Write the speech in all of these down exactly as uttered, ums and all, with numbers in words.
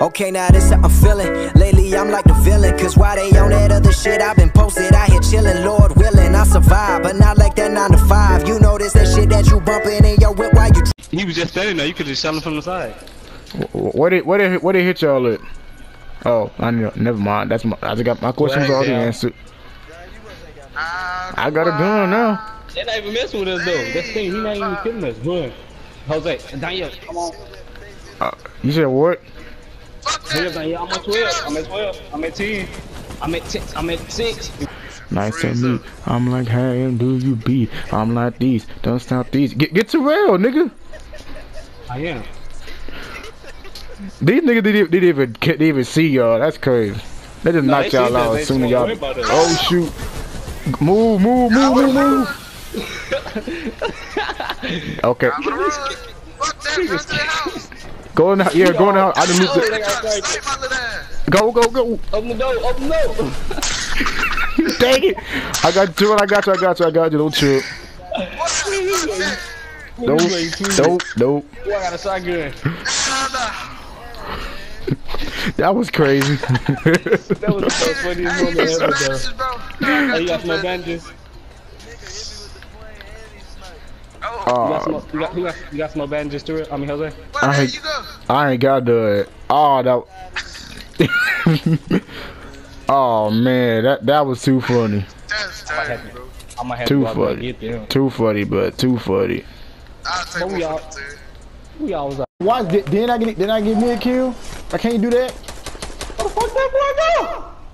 Okay, now this how I'm feeling. Lately I'm like the villain, cause why they on that other shit? I've been posted out here chillin', Lord willing, I survive, but not like that nine to five. You know this that shit that you bumpin' in your whip while you. He was just standing there. You could just shot him from the side. What did what did what did hit y'all at? Oh, I know. Never mind. That's my. I just got my questions already answered. I got a gun now. They're not even messing with us though. That's the thing. He not even killing us. Run, Jose, Daniel, come on. Uh, you said what? Hey, Daniel, I'm at twelve. I'm at twelve. I'm at ten. I'm at ten. I'm at six. Nice to meet. I'm like, hey, do you be? I'm like these. Don't stop these. Get get to rail, nigga. I am. These niggas didn't, didn't even didn't even see y'all. That's crazy. They just No, knocked y'all out as soon as y'all. Oh shoot! Move, move, move, move, move. Okay. Go in the house. Yeah, go in the house. I didn't lose it. Go, go, go. Open the door. Open the door. Dang it! I got you. I got you. I got you. I got you. Don't trip. Nope. Nope. Nope. Oh, I got a shotgun. That was crazy. That was the most funniest moment ever, though. Hey, you got some more bandages? Uh, you, got some, you, got, you, got, you got some more bandages to it? I mean, Jose? I ain't, I ain't got to. Oh, that. Oh man, that that was too funny. I might have too to go funny. Get them. Too funny, but too funny. But we all, we all was like, why did, didn't I get didn't I get me a kill? I can't do that. What the fuck that boy go?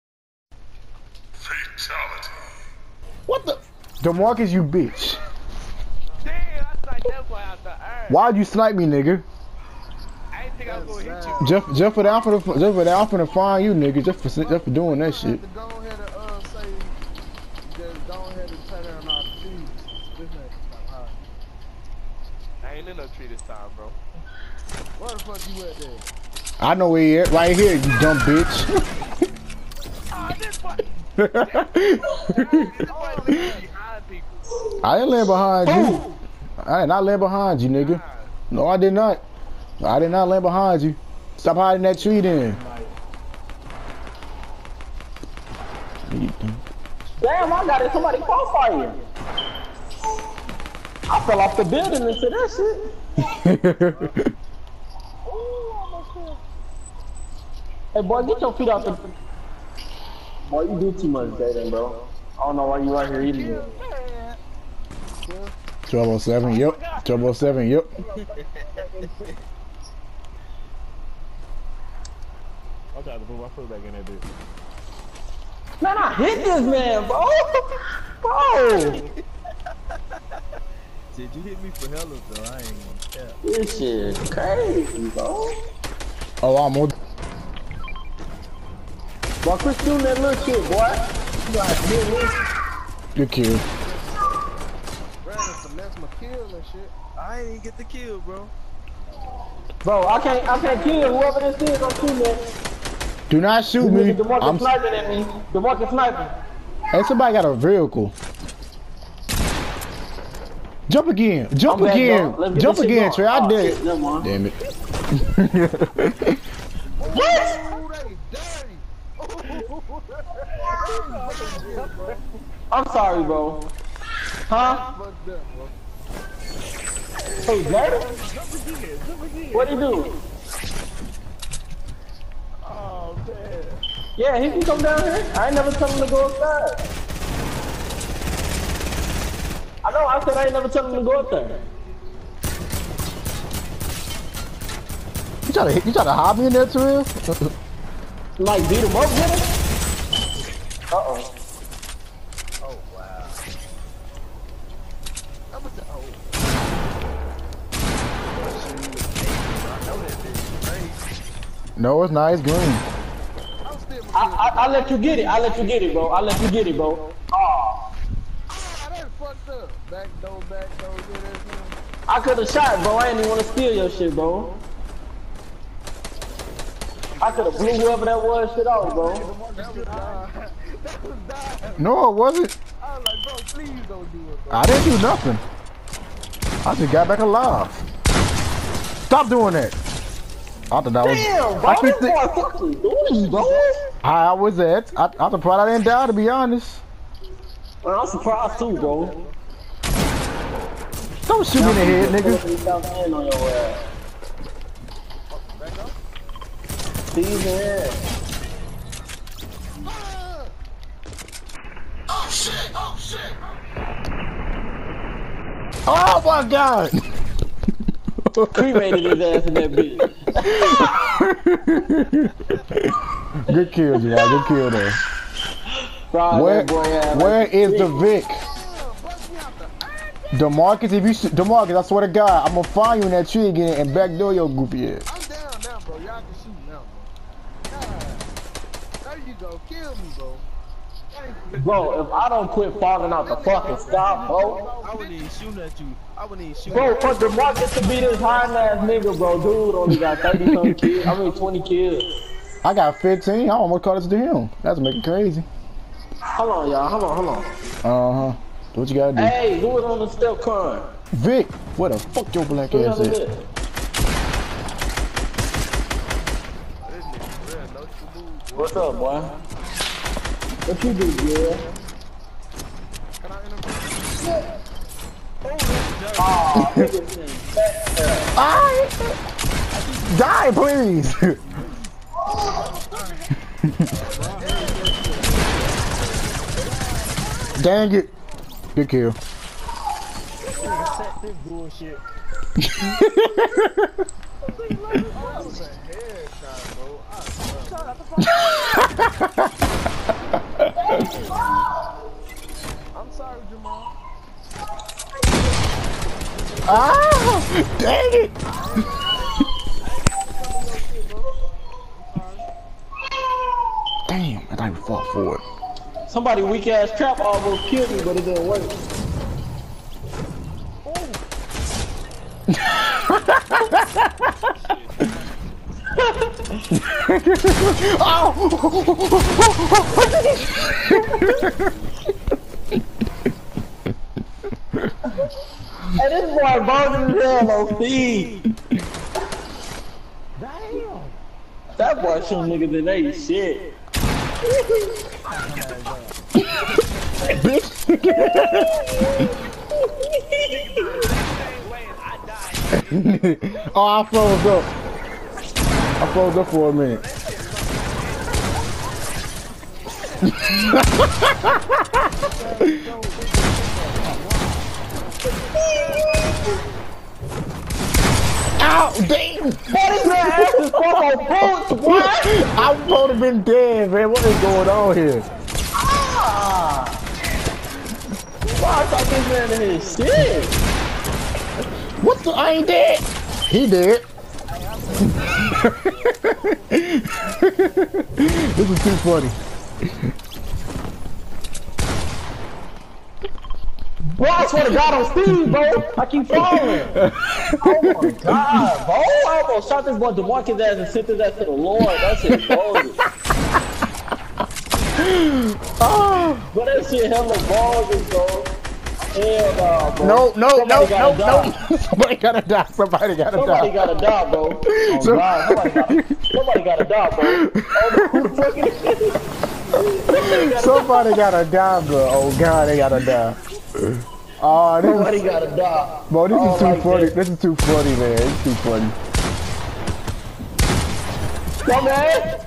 Fatality. What the? DeMarcus, you bitch. Damn, I sniped that boy out the earth. Why'd you snipe me, nigga? I didn't think I was gonna hit you. Just just for the I'm finna, just for the I'm finna find you, nigga. Just for just for doing that shit. Go ahead and uh say, just go ahead and turn down all the trees. This ain't hard. I ain't in no tree this time, bro. Where the fuck you at there? I know where you at. Right here, you dumb bitch. Oh, this boy. I didn't land behind you. I did not land behind you, nigga. No, I did not. I did not land behind you. Stop hiding that tree then. Damn, I got it. Somebody crossfire. I fell off the building into that shit. Hey, boy, get your feet off the... Boy, you do too much, Jaden, bro. I don't know why you right here eating it. twelve oh seven, yep. twelve oh seven, yep. I'll try to put my foot back in that bitch. Man, I hit this man, bro. Bro. Did you hit me for hella though? I ain't gonna tell. This shit is crazy, bro. Oh, I'm on. Boy, quit shooting that little shit, boy. You gotta hit me. Good kill. Brandon finesse my kill and shit. I ain't even get the kill, bro. Bro, I can't, I can't kill whoever this is. I'm shooting at. Do not shoot me. The market I'm sniping at me. The market sniping. Hey, somebody got a vehicle. Jump again. Jump I'm again. back, Jump this again, shit Trey. I going. did. Oh, shit, never mind. Damn it. What? I'm sorry, bro. Huh? Hey, Jaden? What'd he do? Oh, man. Yeah, he can come down here. I ain't never tell him to go outside. I know, I said I ain't never tell him to go up there. You try to hit, you try to hide me in there, Terrell? Like, beat him up with him? Uh-oh. Oh wow. That was the oh. I know that bitch crazy. No, it's not. It's green. I'm still I, I, I let you get it. I let you get it, bro. I let you get it, bro. Oh. Ah, that fucked up. Back door, back door, get everything. I could have shot, bro. I didn't even want to steal your shit, bro. I could have blew whoever that was shit off, bro. That was dying. That was dying. No, it wasn't. I was like, bro, please don't do it, bro. I didn't do nothing. I just got back alive. Stop doing that. I thought that was. Damn, bro, I this could think- boy fucking duty, bro. I was at. I, I'm surprised I didn't die, to be honest. Man, I'm surprised too, bro. Don't shoot me in the head, nigga. Stop hand on your ass. Steve's in here. Oh my god! Cremated his ass in that bitch. Good kill, Jamal. Good kill there. Fried Where, that boy ass where like is the shit. Vic? DeMarcus, if you shoot, DeMarcus, I swear to God, I'm gonna find you in that tree again and backdoor your goofy ass. I'm down now, bro. Y'all can shoot now, bro. God. There you go. Kill me, bro. Thank you. Bro, if I don't quit falling out the fucking sky, bro. I wouldn't even shoot at you. I wouldn't even shoot Bro, at for DeMarcus to be this high ass nigga, bro, dude only got thirty something kills. I mean twenty kills. I got fifteen. I almost caught it to him. That's making crazy. Hold on, y'all. Hold on, hold on. Uh huh. Do what you gotta do. Hey, do it on the step con. Vic, where the fuck your black Do it ass on the at? list. What's up, boy? What you do, yeah? Oh, Die, please. Dang it. Good kill. This bullshit. I'm sorry, Jamal. Ah, dang it. Damn, I thought we fought for it. somebody weak ass trap almost killed me, but it didn't work. Hey, this boy bugging his hell on speed. Damn. That boy shooting niggas in they shit. Oh, I froze up. I froze up for a minute. Ow, damn! What is that? This fucking boots, what? I was supposed to have been dead, man. What is going on here? Ah! Why I thought this man in his shit? What the? I ain't dead. He dead. This is too funny. Bro, I swear to God on Steve, bro. I keep falling. Oh my God, bro. I almost shot this boy DeMarcus ass and sent his ass to the Lord. That shit bogus. Oh. But that shit hella bogus, bro. Hell nah, bro. No, no, Somebody no, no, gotta no. Somebody gotta die. Somebody gotta Somebody die. gotta die, bro. Oh So- God, somebody gotta, somebody gotta die, bro. Oh, who the fuck is this? Somebody gotta die, bro. Oh God, they gotta die. Oh, this Somebody is, gotta die. bro, this Oh, is too like funny. that. This is too funny, man. It's too funny. Come on.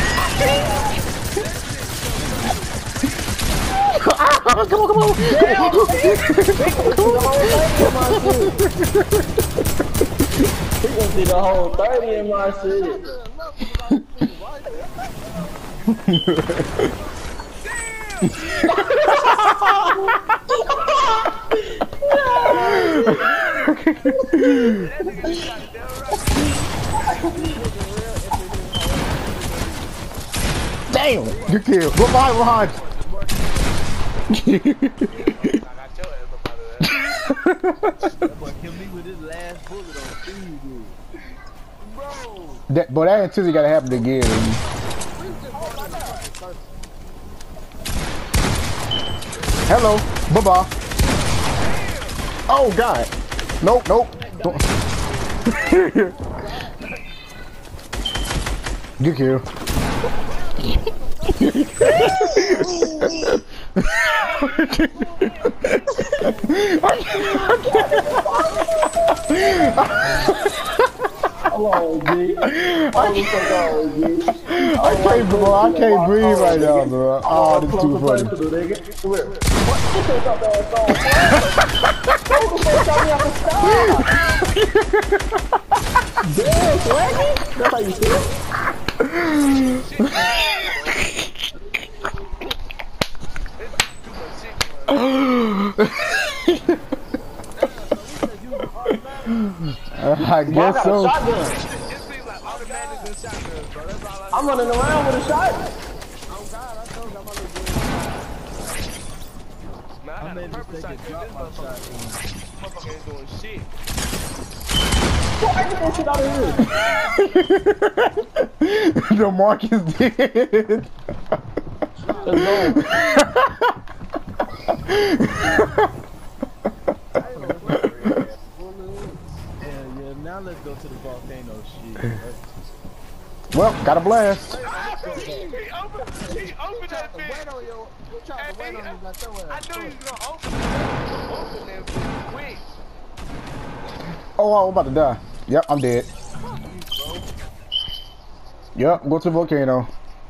Ah, come on, come on. He gonna see the whole thirty in my shit. Damn, good kill. Go behind, behind. Kill me with his last bullet on Steve, dude. Bro. That, but that intensity gotta happen again. Hello, bye bye. Oh God. Nope, nope. Don't. Good kill. Hello, G. Oh, the fuck on, G. I can't, bro. I can't breathe right now, bro. Oh, this is too funny. Come here. What? Get your dumb ass on, bro. Who the fuck got me off the sky? Damn, Swaggy? That's how you feel? I guess so. I'm running around with a shot. I made a mistake and dropped my shot. Motherfucker ain't doing shit. What? I get that shit out of here. The mark is dead. Let's go. Yeah, yeah, now let's go to the volcano shit. Well, got a blast. He opened, he opened that bitch. Wait on you. You trying to wait on me like your ass. I knew he was gonna open it. Open that bitch quick. Oh, I'm about to die. Yep, I'm dead. Yep, go to the volcano.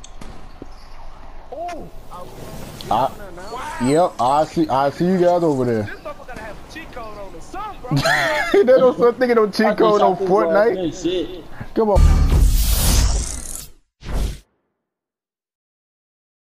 I, yep, I see. I see you guys over there. This motherfucker gotta have a cheat code on the sun, bro. They don't start thinking no cheat code on Fortnite. Come on.